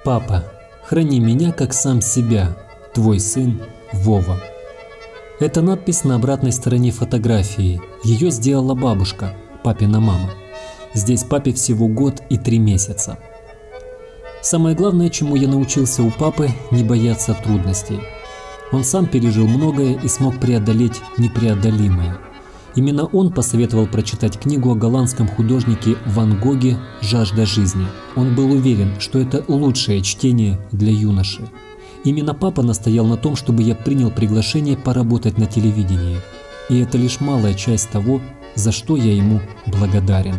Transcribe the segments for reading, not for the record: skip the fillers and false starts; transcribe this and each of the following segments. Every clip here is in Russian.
Папа, храни меня как сам себя, твой сын Вова. Это надпись на обратной стороне фотографии. Ее сделала бабушка, папина мама. Здесь папе всего год и 3 месяца. Самое главное, чему я научился у папы, не бояться трудностей. Он сам пережил многое и смог преодолеть непреодолимое. Именно он посоветовал прочитать книгу о голландском художнике Ван Гоге «Жажда жизни». Он был уверен, что это лучшее чтение для юноши. Именно папа настоял на том, чтобы я принял приглашение поработать на телевидении. И это лишь малая часть того, за что я ему благодарен.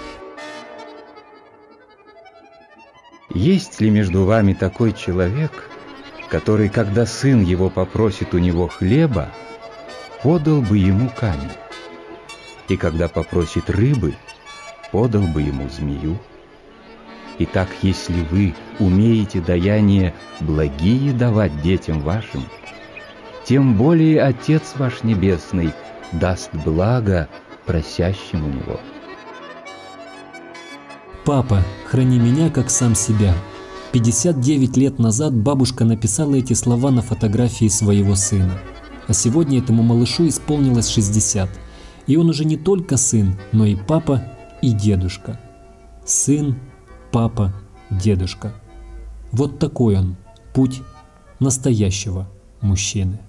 Есть ли между вами такой человек, который, когда сын его попросит у него хлеба, подал бы ему камень? И когда попросит рыбы, подал бы ему змею? Итак, если вы умеете даяние благие давать детям вашим, тем более Отец ваш Небесный даст благо просящим у Него. Папа, храни меня как сам себя. 59 лет назад бабушка написала эти слова на фотографии своего сына. А сегодня этому малышу исполнилось 60. И он уже не только сын, но и папа, и дедушка. Сын, папа, дедушка. Вот такой он, путь настоящего мужчины.